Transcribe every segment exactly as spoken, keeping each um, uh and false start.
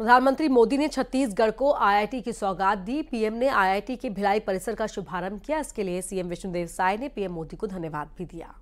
प्रधानमंत्री मोदी ने छत्तीसगढ़ को आईआईटी की सौगात दी। पीएम ने आईआईटी के भिलाई परिसर का शुभारंभ किया। इसके लिए सीएम विष्णुदेव साय ने पीएम मोदी को धन्यवाद भी दिया।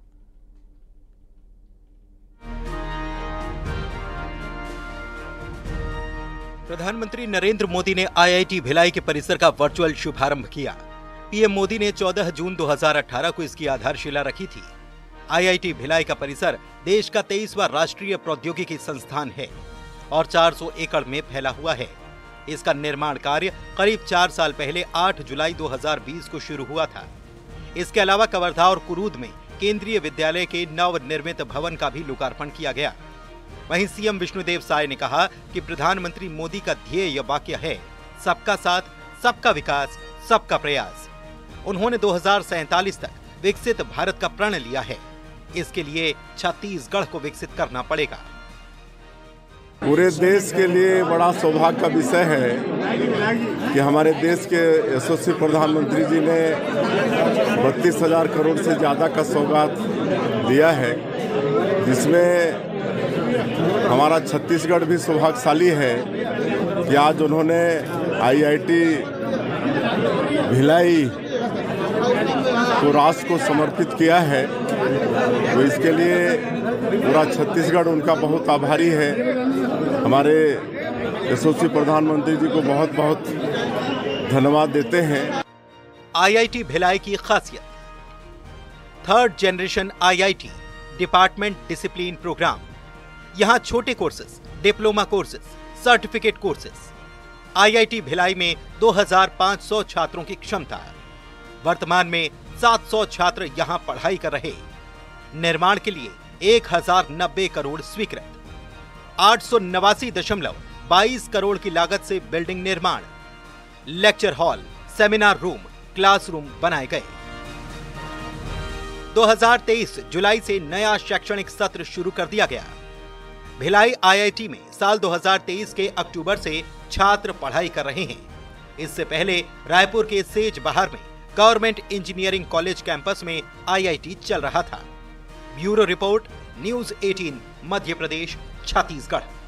प्रधानमंत्री नरेंद्र मोदी ने आईआईटी भिलाई के परिसर का वर्चुअल शुभारंभ किया। पीएम मोदी ने चौदह जून दो हज़ार अठारह को इसकी आधारशिला रखी थी। आईआईटी भिलाई का परिसर देश का तेईसवां राष्ट्रीय प्रौद्योगिकी संस्थान है और चार सौ एकड़ में फैला हुआ है। इसका निर्माण कार्य करीब चार साल पहले आठ जुलाई दो हज़ार बीस को शुरू हुआ था। इसके अलावा कवर्धा और कुरूद में केंद्रीय विद्यालय के नवनिर्मित भवन का भी लोकार्पण किया गया। वहीं सीएम विष्णुदेव साय ने कहा कि प्रधानमंत्री मोदी का ध्येय वाक्य है सबका साथ, सबका विकास, सबका प्रयास। उन्होंने दो हज़ार सैंतालीस तक विकसित भारत का प्रण लिया है। इसके लिए छत्तीसगढ़ को विकसित करना पड़ेगा। पूरे देश के लिए बड़ा सौभाग्य का विषय है कि हमारे देश के यशस्वी प्रधानमंत्री जी ने बत्तीस हजार करोड़ से ज़्यादा का सौगात दिया है, जिसमें हमारा छत्तीसगढ़ भी सौभाग्यशाली है कि आज उन्होंने आईआईटी भिलाई को राष्ट्र को समर्पित किया है। तो इसके लिए पूरा छत्तीसगढ़ उनका बहुत आभारी है। हमारे यशस्वी प्रधानमंत्री जी को बहुत बहुत धन्यवाद देते हैं। आईआईटी भिलाई की खासियत, third generation IIT department discipline programme. यहाँ छोटे courses, diploma courses, certificate courses. IIT Bhilai में दो हज़ार पाँच सौ छात्रों की क्षमता। वर्तमान में सात सौ छात्र यहाँ पढ़ाई कर रहे। निर्माण के लिए एक हजार नब्बे करोड़ स्वीकृत। आठ सौ नवासी दशमलव बाईस करोड़ की लागत से बिल्डिंग निर्माण, lecture hall, seminar room, classroom बनाए गए। दो हज़ार तेईस जुलाई से नया शैक्षणिक सत्र शुरू कर दिया गया। भिलाई आईआईटी में साल दो हज़ार तेईस के अक्टूबर से छात्र पढ़ाई कर रहे हैं। इससे पहले रायपुर के सेज बहार में गवर्नमेंट इंजीनियरिंग कॉलेज कैंपस में आईआईटी चल रहा था। ब्यूरो रिपोर्ट, न्यूज़ अठारह, मध्य प्रदेश, छत्तीसगढ़।